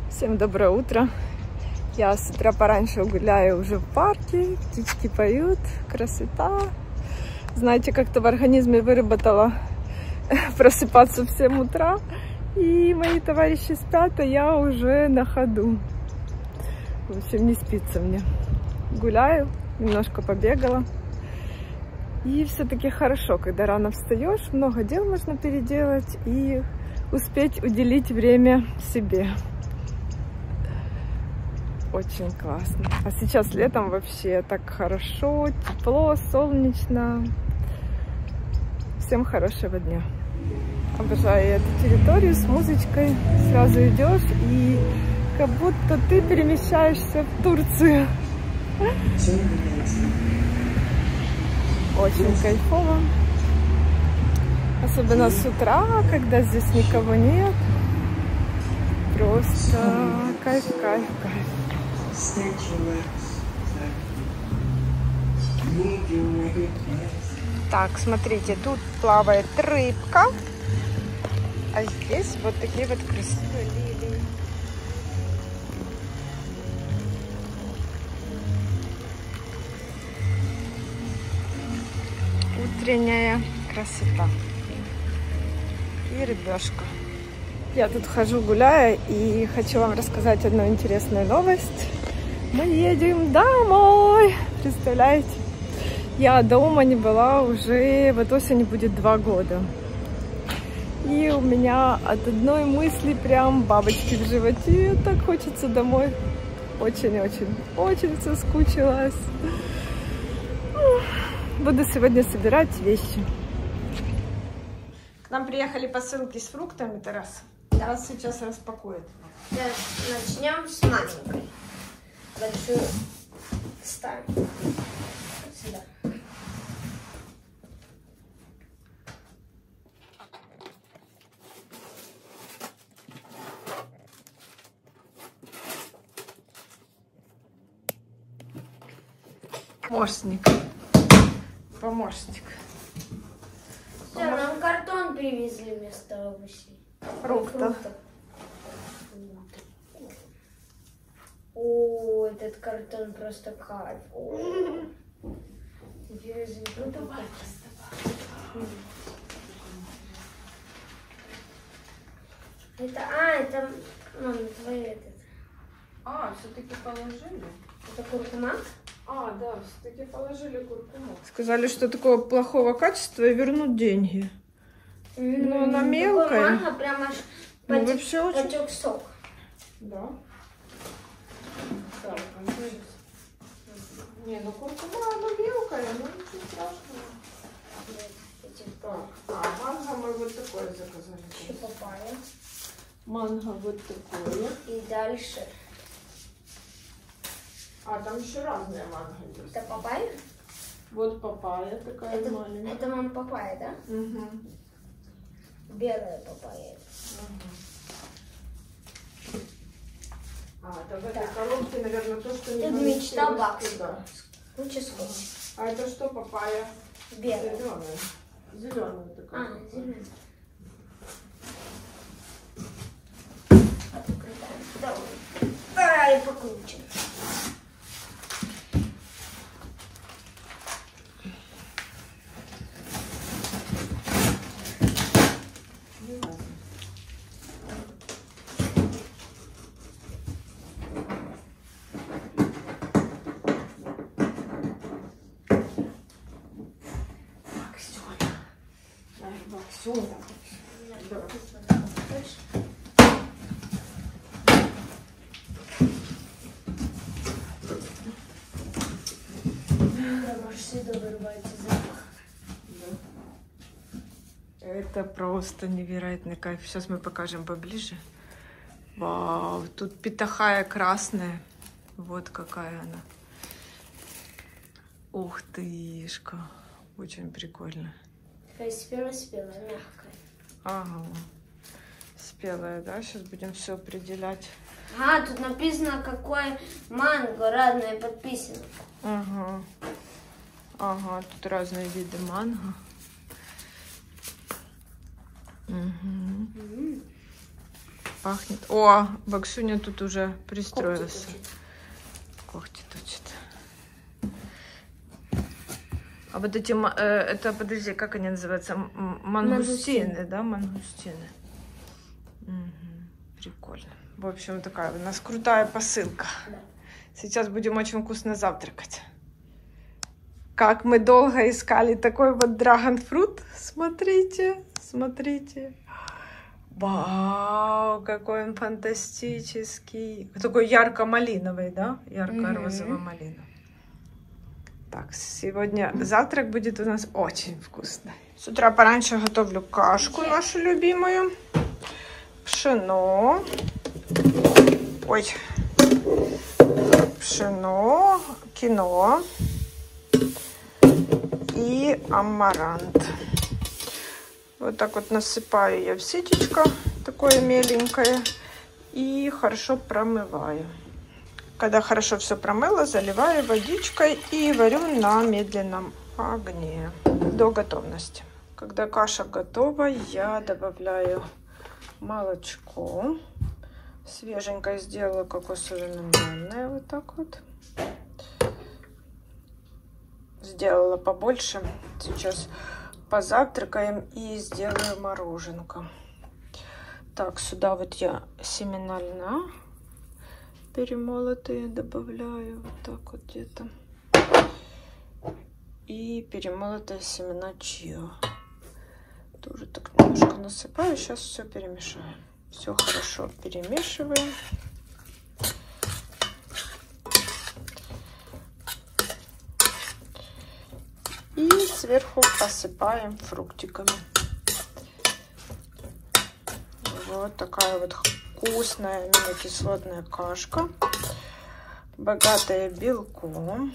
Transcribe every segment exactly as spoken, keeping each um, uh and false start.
Всем доброе утро. Я с утра пораньше гуляю уже в парке, птички поют, красота. Знаете, как-то в организме выработала просыпаться в семь утра, и мои товарищи спят, а я уже на ходу. В общем, не спится мне. Гуляю, немножко побегала. И все-таки хорошо, когда рано встаешь, много дел можно переделать и успеть уделить время себе. Очень классно. А сейчас летом вообще так хорошо, тепло, солнечно. Всем хорошего дня. Обожаю эту территорию с музычкой. Сразу идешь и как будто ты перемещаешься в Турцию. Очень кайфово. Особенно с утра, когда здесь никого нет. Просто кайф, кайф, кайф. Так, смотрите, тут плавает рыбка, а здесь вот такие вот красивые лилии. Утренняя красота. И рыбешка. Я тут хожу, гуляю, и хочу вам рассказать одну интересную новость. Мы едем домой. Представляете? Я дома не была уже, вот осенью будет два года. И у меня от одной мысли прям бабочки в животе. Так хочется домой. Очень-очень, очень соскучилась. Буду сегодня собирать вещи. К нам приехали посылки с фруктами, Тарас. Тарас сейчас распакует. Начнем с маленькой. Большую ставим сюда. Помощник. Помощник. Все, нам картон привезли вместо овощей. Фруктов. О, этот картон просто кайф. Ну давай это, а, это, мам, твой этот. А, все-таки положили? Это куркума? А, да, все-таки положили куркуму. Сказали, что такого плохого качества и вернут деньги. Mm, но она мелкая. Манго прям аж Ну, потек, вообще очень... потек сок. Да. Так, не, ну куркума, она мелкая, но ничего страшного. Так, а манго мы вот такое заказали. Еще папайя. Манго вот такое. И дальше. А, там еще разные манго есть. Это папайя? Вот папайя такая Это, маленькая. это мам папайя, да? Угу. Белая папайя. Угу. А, это в этой коробке, наверное, то, что не Это мечта Бакс. Да. Лучше скотч. А это что, папайя? Белая. Зеленая. Зеленая такая. А, зеленая. Давай. Давай покруче. Баксюня. Это просто невероятный кайф. Сейчас мы покажем поближе. Вау, тут питахая красная. Вот какая она. Ух тышка. Очень прикольно. Такая спелая-спелая, мягкая. Ага. Спелая, да? Сейчас будем все определять. Ага, тут написано, какое манго разное подписано. Ага. Ага, тут разные виды манго. Угу. пахнет. О, Баксуня тут уже пристроился. Когти точит. А вот эти, э, это, подожди, как они называются? Мангустины, да, мангустины. Угу, прикольно. В общем, такая у нас крутая посылка. Да. Сейчас будем очень вкусно завтракать. Как мы долго искали такой вот драгонфрут. Смотрите, смотрите. Вау, какой он фантастический. Такой ярко-малиновый, да? Ярко-розово-малиновый. Так, сегодня завтрак будет у нас очень вкусный. С утра пораньше готовлю кашку нашу любимую. Пшено. Ой. Пшено, киноа и амарант. Вот так вот насыпаю я в ситечко, такое меленькое, и хорошо промываю. Когда хорошо все промыла, заливаю водичкой и варю на медленном огне до готовности. Когда каша готова, я добавляю молочко. Свеженькое сделаю кокосово-миндальное, вот так вот. Сделала побольше. Сейчас позавтракаем и сделаю мороженку. Так, сюда вот я семена льна перемолотые добавляю, вот так вот где-то. И перемолотые семена чиа. Тоже так немножко насыпаю, сейчас все перемешаю. Все хорошо перемешиваем. И сверху посыпаем фруктиками. Вот такая вот вкусная аминокислотная кашка, богатая белком.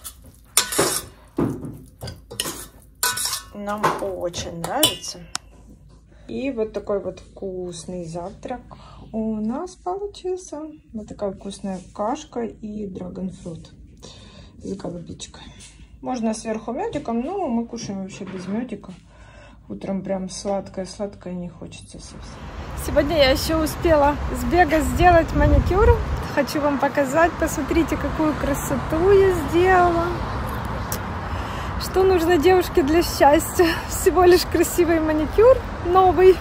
Нам очень нравится. И вот такой вот вкусный завтрак у нас получился. Вот такая вкусная кашка и драгонфрут с голубичкой. Можно сверху медиком, но мы кушаем вообще без медика. Утром прям сладкое-сладкое не хочется совсем. Сегодня я еще успела сбегать сделать маникюр. Хочу вам показать. Посмотрите, какую красоту я сделала. Что нужно девушке для счастья? Всего лишь красивый маникюр, новый.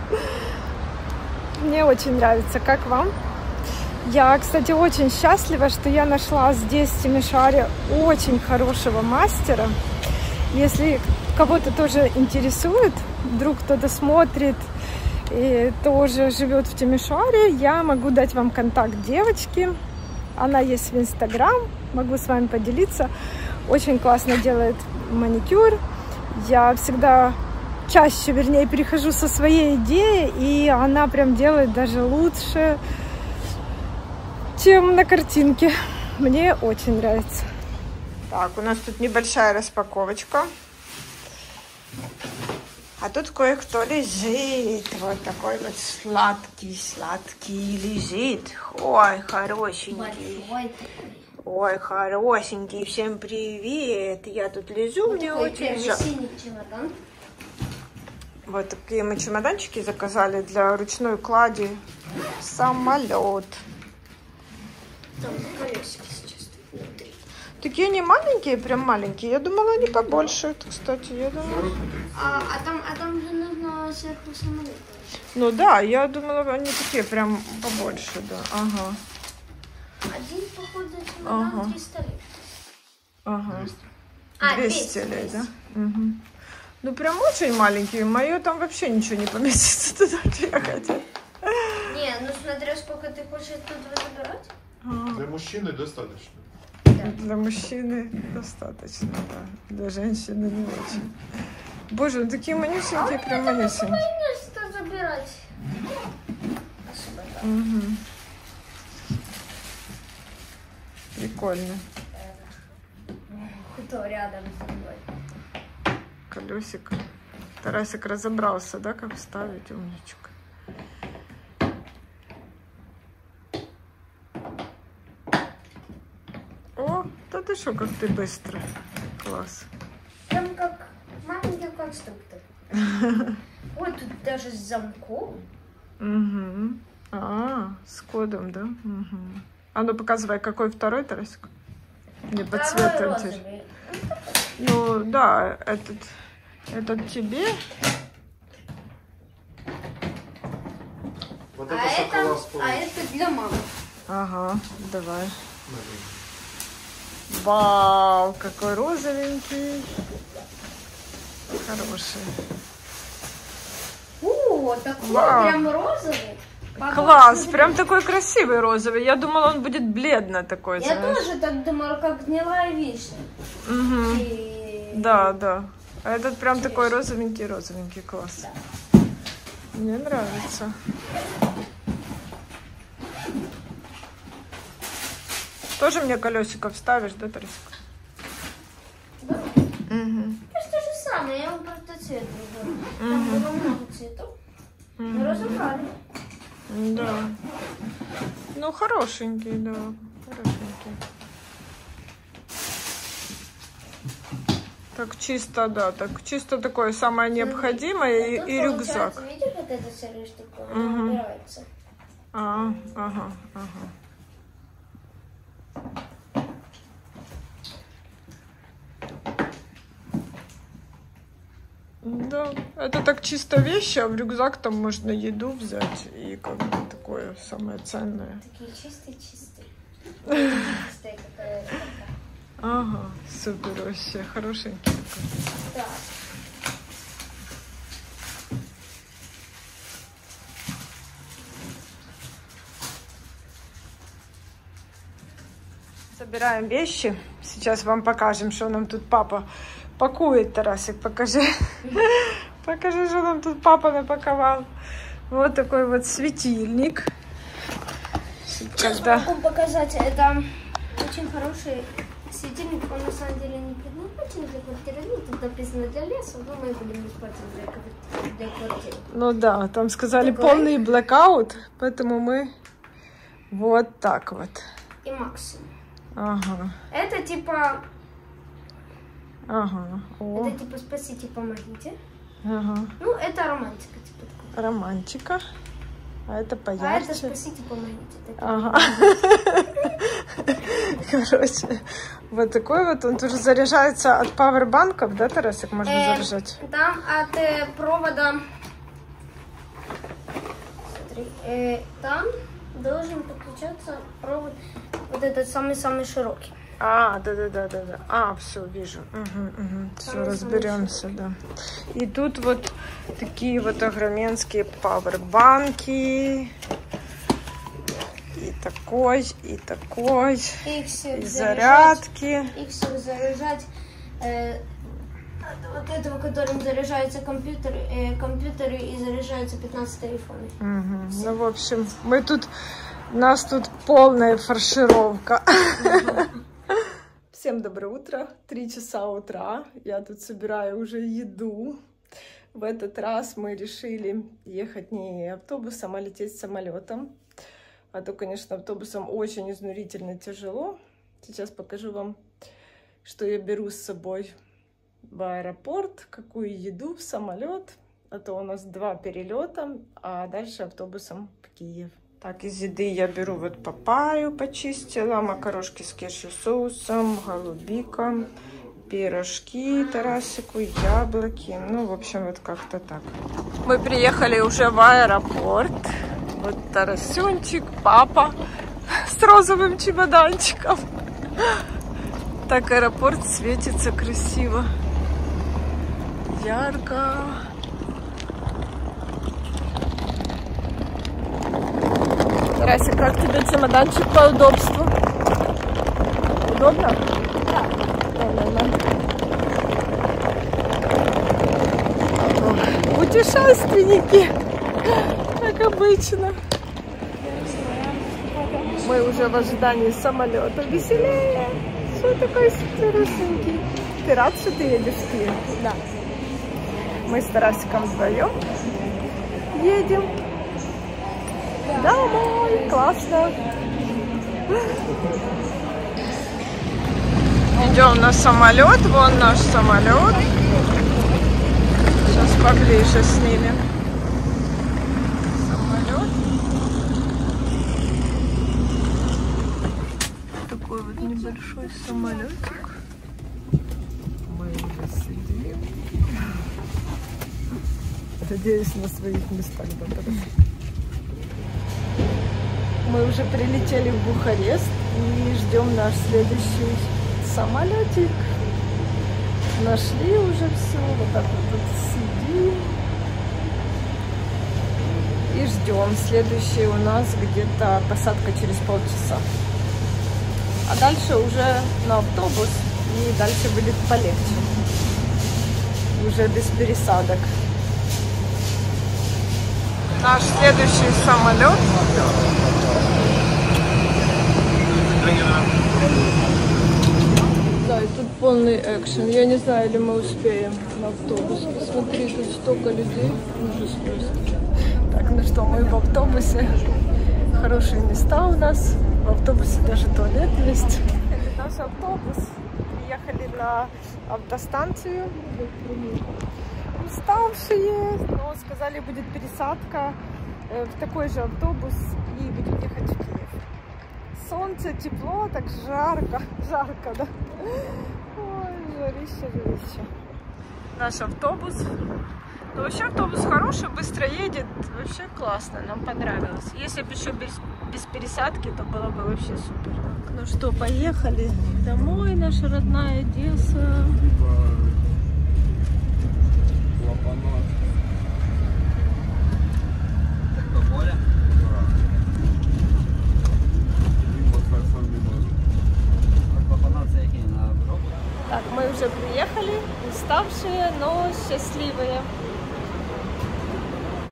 Мне очень нравится. Как вам? Я, кстати, очень счастлива, что я нашла здесь, в Тимишоаре, очень хорошего мастера. Если кого-то тоже интересует, вдруг кто-то смотрит и тоже живет в Тимишоаре, я могу дать вам контакт девочки. Она есть в Инстаграм, могу с вами поделиться. Очень классно делает маникюр. Я всегда чаще, вернее, перехожу со своей идеей, и она прям делает даже лучше, чем на картинке. Мне очень нравится. Так, у нас тут небольшая распаковочка. А тут кое-кто лежит. Вот такой вот сладкий-сладкий лежит. Ой, хорошенький. Ой, хорошенький. Всем привет. Я тут лежу, вот мне очень жалко. Вот такие мы чемоданчики заказали для ручной клади. Самолет. Там колесики сейчас внутри. Такие не маленькие, прям маленькие. Я думала, они побольше, кстати. Я думала. А, а, там, а там же нужно сверху самолет. Ну да, я думала, они такие прям побольше, да. Ага. Один, походу, чемодан Ага. триста лет. Ага. А, двести лет, да? Угу. Ну прям очень маленькие. Мое там вообще ничего не поместится туда ехать. Не, ну смотря сколько ты хочешь тут забирать. Для мужчины достаточно. Да. Для мужчины достаточно, да. Для женщины не очень. Боже, ну такие манюсенькие, прям манюсенькие. Место забирать. Особо, да. Угу. Прикольно. Кто рядом со мной? Колесик. Тарасик разобрался, да, как вставить, умничка. О, да ты что, как ты быстро. Класс. Там как маленький конструктор. Ой, тут даже с замком. Угу. А, с кодом, да? Угу. А ну показывай, какой второй, Тарасик? Мне по цвету интересно. Ну да, этот, этот тебе. Вот А это это, шоколад с а это для мамы. Ага, давай. Вау, какой розовенький. Хороший. О, такой Вау. прям розовый. Папа, Класс, смотри. прям такой красивый розовый. Я думала, он будет бледно такой, Я знаешь. тоже так думала, как гнилая вишня. Угу. И... Да, да. А этот прям Интересно. такой розовенький, розовенький, класс. Да. Мне нравится. Тоже мне колесико вставишь, да, Тарасик? Да. Угу. Это то же самое, я вам просто цвет другой. Там было много цветов. Мы разобрали. Да. Ну, хорошенький, да. Хорошенький. Так чисто, да, так чисто такое самое необходимое и, Тут и рюкзак. получается, видишь, вот эта серая штука, она Мгм. убирается. А, ага, ага. Да, это так чисто вещи, а в рюкзак там можно еду взять и как бы такое самое ценное. Такие чистые-чистые. Чистые, какая такая. Ага, супер вообще, хорошенький такой. Да. Собираем вещи. Сейчас вам покажем, что нам тут папа пакует. Тарасик, покажи. Покажи, что нам тут папа напаковал. Вот такой вот светильник. Сейчас Когда... могу показать. Это очень хороший светильник. Он на самом деле не предназначен для квартиры. Ну, тут написано для леса, но мы будем использовать для, квар- для квартиры. Ну да, там сказали Такой. полный блэкаут, поэтому мы вот так вот. И максимум. Ага, Это типа, ага, о, это типа спасите, помогите. ага. Ну, это романтика, типа такая. Романтика. А это А поярче. это спасите, помогите. Так. Ага. Короче, вот такой вот. Он тоже заряжается от пауэрбанков, да, Тарасик, можно Э, заряжать? Там от э, провода, смотри, э, там должен подключаться провод, вот этот самый-самый широкий. А, да-да-да-да-да. А, все, вижу. Угу, угу. Все, Самый-самый разберемся, да. И тут вот такие вот огроменские пауэрбанки. И такой, и такой. Их всех И заряжать, зарядки. их всех заряжать. Э, от вот этого, которым заряжается компьютер, э, компьютеры и заряжаются пятнадцать телефонов. Угу. Ну, в общем, мы тут, у нас тут полная фаршировка. Всем доброе утро, три часа утра, я тут собираю уже еду. В этот раз мы решили ехать не автобусом, а лететь самолетом. А то, конечно, автобусом очень изнурительно тяжело. Сейчас покажу вам, что я беру с собой в аэропорт, какую еду в самолет. А то у нас два перелета, а дальше автобусом в Киев. Так, из еды я беру вот папайю, почистила, макарошки с кешью соусом, голубика, пирожки Тарасику, яблоки. Ну, в общем, вот как-то так. Мы приехали уже в аэропорт. Вот Тарасюнчик, папа с розовым чемоданчиком. Так аэропорт светится красиво, ярко. Тарасик, как тебе чемоданчик по удобству? Удобно? Да. Путешественники, как обычно. Мы уже в ожидании самолета. Веселее. Что такой интересненький? Ты рад, что ты едешь в Киев? Да. Мы с Тарасиком вдвоем едем. Домой! Классно! Идем на самолет. Вон наш самолет. Сейчас поближе снимем. Самолет. большой самолетик. Мы уже сидим. Надеюсь, на своих местах добрались. Мы уже прилетели в Бухарест и ждем наш следующий самолетик. Нашли уже все, вот так вот тут сидим и ждем. Следующий у нас где-то посадка через полчаса. А дальше уже на автобус, и дальше будет полегче. Уже без пересадок. Наш следующий самолет. Да, и тут полный экшен. Я не знаю, или мы успеем на автобус. Посмотри, тут столько людей. Ужас просто. Так, ну что, мы в автобусе. Хорошие места у нас. В автобусе даже туалет есть. Это наш автобус. Приехали на автостанцию. Уставшие, но сказали, будет пересадка в такой же автобус и будем ехать в Киев. Солнце, тепло, так жарко, жарко, да? Ой, жарище, жарище. Наш автобус. Ну, вообще автобус хороший, быстро едет, вообще классно, нам понравилось. Если бы еще без, без пересадки, то было бы вообще супер. Ну что, поехали домой, наша родная Одесса. Так, мы уже приехали, уставшие, но счастливые.